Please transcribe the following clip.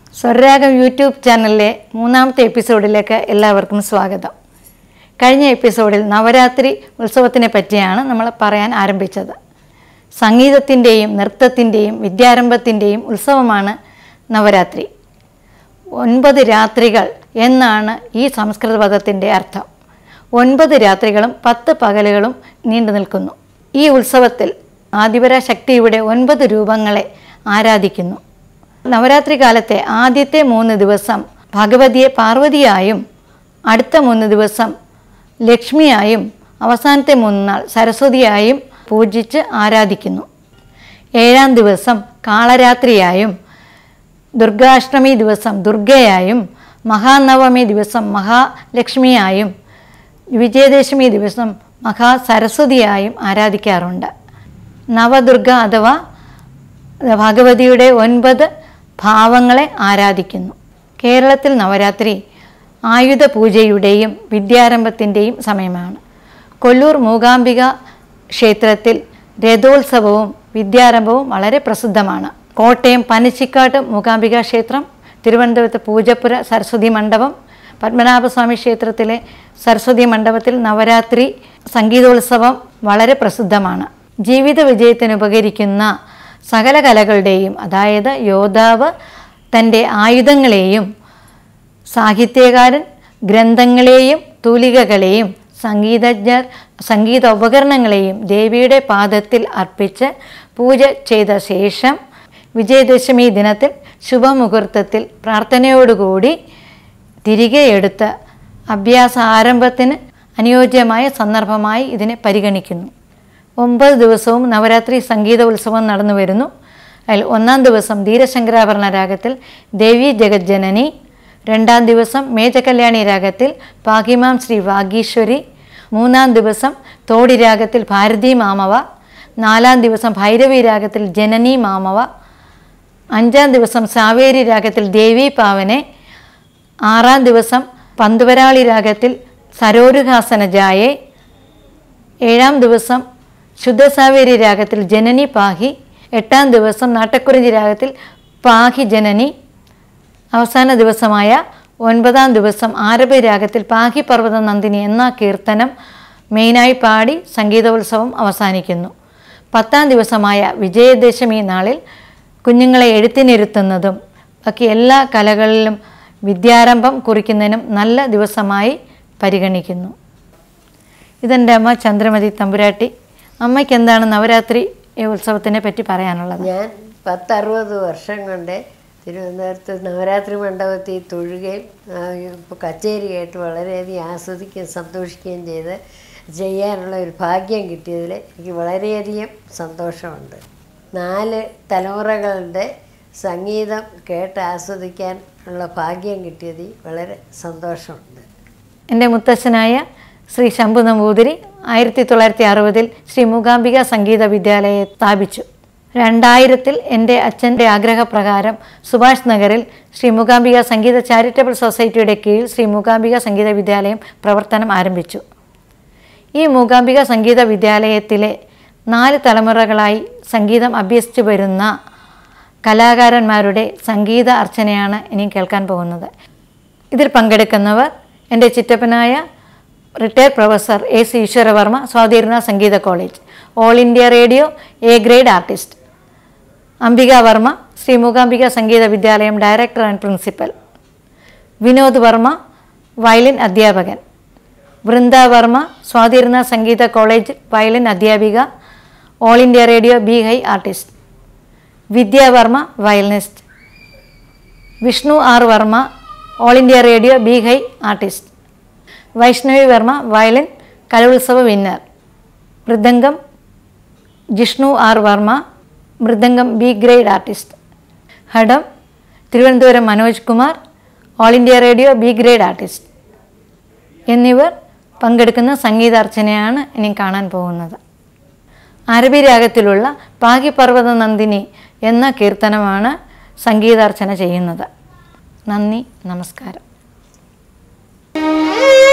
സ്വരരാഗം YouTube ചാനലിലെ മൂന്നാമത്തെ എപ്പിസോഡിലേക്ക് എല്ലാവർക്കും സ്വാഗതം. കഴിഞ്ഞ എപ്പിസോഡിൽ നവരാത്രി ഉത്സവത്തിനെ പറ്റിയാണ് നമ്മൾ പറയാൻ ആരംഭിച്ചത്. സംഗീതത്തിൻ്റെയും നൃത്തത്തിൻ്റെയും വിദ്യാരംഭത്തിൻ്റെയും ഉത്സവമാണ് നവരാത്രി. 9 രാത്രികൾ എന്നാണ് ഈ സംസ്കൃത പദത്തിൻ്റെ അർത്ഥം. 9 രാത്രികളും 10 പകലുകളും നീണ്ടു നിൽക്കുന്നു. ഈ ഉത്സവത്തിൽ ആദിപരാശക്തിയുടെ 9 രൂപങ്ങളെ ആരാധിക്കുന്നു. നവരാത്രി കാലത്തെ ആദ്യത്തെ 3 ദിവസം ഭഗവതിയെ പാർവതിയായും അടുത്ത 3 ദിവസം ലക്ഷ്മിയായും അവസാനത്തെ 3 നാൾ സരസ്വതിയായും പൂജിച്ച് ആരാധിക്കുന്നു. 7-ാം ദിവസം കാളരാത്രിയായും ദുർഗാഷ്ടമി ദിവസം ദുർഗയായും മഹാനവമി ദിവസം മഹാലക്ഷ്മിയായും വിജയദശമി ദിവസം മഹാസരസ്വതിയായും ആരാധിക്കാറുണ്ട്. നവദുർഗ അഥവാ ഭഗവതിയുടെ 9 ഭാവങ്ങളെ ആരാധിക്കുന്നു. കേരളത്തിൽ നവരാത്രി ആയുധ പൂജയുടെയും വിദ്യാരംഭത്തിൻ്റെയും സമയമാണ്. കൊല്ലൂർ മൂകാംബിക ക്ഷേത്രത്തിൽ രഥോത്സവവും വിദ്യാരംഭവും വളരെ പ്രസിദ്ധമാണ്. കോട്ടയം പനച്ചിക്കാട്ട് മൂകാംബിക ക്ഷേത്രം, തിരുവനന്തപുരത്ത് പൂജപ്പുര സരസ്വതി മണ്ഡപം, പത്മനാഭസ്വാമി ക്ഷേത്രത്തിലെ സരസ്വതി മണ്ഡപത്തിൽ നവരാത്രി സംഗീതോത്സവം വളരെ പ്രസിദ്ധമാണ്. ജീവിത വിജയത്തിന് ഉപകരിക്കുന്ന സകല കലകളുടെയും, അതായത് യോദ്ധാവ് തൻ്റെ ആയുധങ്ങളെയും സാഹിത്യകാരൻ ഗ്രന്ഥങ്ങളെയും തൂലികകളെയും സംഗീതജ്ഞർ സംഗീത ഉപകരണങ്ങളെയും ദേവിയുടെ പാദത്തിൽ അർപ്പിച്ച് പൂജ ചെയ്ത ശേഷം വിജയദശമി ദിനത്തിൽ ശുഭമുഹൂർത്തത്തിൽ പ്രാർത്ഥനയോടുകൂടി തിരികെ എടുത്ത് അഭ്യാസ ആരംഭത്തിന് അനുയോജ്യമായ സന്ദർഭമായി ഇതിനെ പരിഗണിക്കുന്നു. 9 ദിവസവും നവരാത്രി സംഗീത ഉത്സവം നടന്നു വരുന്നു. അതിൽ 1-ാം ദിവസം ധീരശങ്കരാഭരണ രാഗത്തിൽ ദേവി ജഗജ്ജനനി, 2-ാം ദിവസം മേജകല്യാണി രാഗത്തിൽ പാകിമാം ശ്രീ വാഗീശ്വരി, 3-ാം ദിവസം തോടി രാഗത്തിൽ ഭാരതീ മാമവ, 4-ാം ദിവസം ഭൈരവി രാഗത്തിൽ ജനനി മാമവ, 5-ാം ദിവസം സാവേരി രാഗത്തിൽ ദേവി പാവനെ, 6-ാം ദിവസം പന്തുവരാളി രാഗത്തിൽ സരോരുഹാസന ജായേ, 7-ാം ദിവസം ശുദ്ധസാവേരി രാഗത്തിൽ ജനനി പാഹി, 8-ാം ദിവസം നാട്ടക്കുറിഞ്ചി രാഗത്തിൽ പാഹി ജനനി, അവസാന ദിവസമായ 9-ാം ദിവസം ആരഭി രാഗത്തിൽ പാഹി പർവ്വത നന്ദിനി എന്ന കീർത്തനം മെയിനായി പാടി സംഗീതോത്സവം അവസാനിക്കുന്നു. 10-ാം ദിവസമായ വിജയദശമി നാളിൽ കുഞ്ഞുങ്ങളെ എഴുത്തിനിരുത്തുന്നതും ബാക്കി എല്ലാ കലകളിലും വിദ്യാരംഭം കുറിക്കുന്നതിനും നല്ല ദിവസമായി പരിഗണിക്കുന്നു. ഇതെൻ്റെ അമ്മ ചന്ദ്രമതി തമ്പുരാട്ടി. അമ്മയ്ക്ക് എന്താണ് നവരാത്രി ഉത്സവത്തിനെ പറ്റി പറയാനുള്ളത്? ഞാൻ 10-60 വർഷം കൊണ്ട് തിരുവനന്തപുരത്ത് നവരാത്രി മണ്ഡപത്തിൽ തൊഴുകയും ഇപ്പോൾ കച്ചേരി കേട്ട് വളരെയധികം ആസ്വദിക്കുകയും സന്തോഷിക്കുകയും ചെയ്യാനുള്ള ഒരു ഭാഗ്യം കിട്ടിയതിൽ എനിക്ക് വളരെയധികം സന്തോഷമുണ്ട്. 4 തലമുറകളുടെ സംഗീതം കേട്ട് ആസ്വദിക്കാൻ ഉള്ള ഭാഗ്യം കിട്ടിയതിൽ വളരെ സന്തോഷമുണ്ട്. എൻ്റെ മുത്തച്ഛനായ ശ്രീ ശംഭു നമ്പൂതിരി 1960-ൽ ശ്രീ മൂകാംബിക സംഗീത വിദ്യാലയം സ്ഥാപിച്ചു. 2000-ൽ എൻ്റെ അച്ഛൻ്റെ ആഗ്രഹപ്രകാരം സുഭാഷ് നഗറിൽ ശ്രീ മൂകാംബിക സംഗീത ചാരിറ്റബിൾ സൊസൈറ്റിയുടെ കീഴിൽ ശ്രീ മൂകാംബിക സംഗീത വിദ്യാലയം പ്രവർത്തനം ആരംഭിച്ചു. ഈ മൂകാംബിക സംഗീത വിദ്യാലയത്തിലെ 4 തലമുറകളായി സംഗീതം അഭ്യസിച്ചു വരുന്ന കലാകാരന്മാരുടെ സംഗീത അർച്ചനയാണ് ഇനി കേൾക്കാൻ പോകുന്നത്. ഇതിൽ പങ്കെടുക്കുന്നവർ എൻ്റെ ചിറ്റപ്പനായ retired professor S Eswaravarma, Swathi Thirunal Sangeetha college, all India radio A grade artist; Ambika Varma, Sri Mookambika Sangeetha Vidyalayam director and principal; Vinod Varma, violin അധ്യാപകൻ; വൃന്ദ വർമ്മ, സ്വാതിരുന്ന സംഗീത കോളേജ് വയലിൻ അധ്യാപിക, all India radio B high artist; Vidya Varma, violinist; Vishnu R Varma, all India radio B high artist; Vaishnavi Varma, violin Kalolsava winner; mridangam Jishnu R Varma, mridangam B grade artist; ഹഡം Thiruvananthapuram Manoj Kumar, all India radio B grade artist എന്നിവർ പങ്കെടുക്കുന്ന സംഗീതാർച്ചനയാണ് ഇനി കാണാൻ പോകുന്നത്. അരബി രാഗത്തിലുള്ള പാഹി പർവ്വത നന്ദിനി എന്ന കീർത്തനമാണ് സംഗീതാർച്ചന ചെയ്യുന്നത്. നന്ദി, നമസ്കാരം.